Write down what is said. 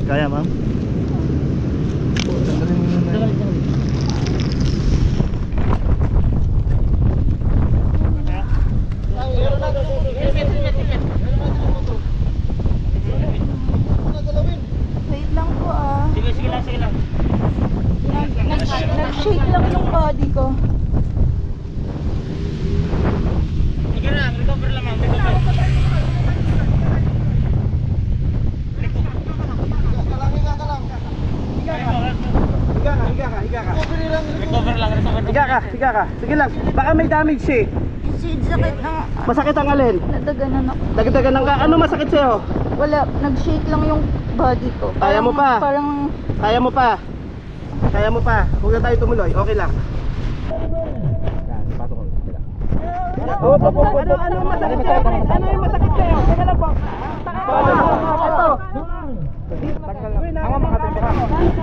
Kaya, ma'am? Wait lang po ah. Sige lang. Nag-shake lang yung body ko. Sige lang, recover lang ma'am, recover. Recover lang. Higa ka. Sige lang. Baka may damage eh. Sakit ng Masakit ang alin? nadaganan ako. Dagdagan ng ka. Ano masakit sa'yo? Wala, nag-shake lang yung body ko. Kaya mo pa? Parang Kaya mo pa. Huwag na tayo tumuloy. Okay lang. Ano masakit sa'yo? Ano yung masakit sa'yo? Teka lang po. Ito. Ang makatulog ka.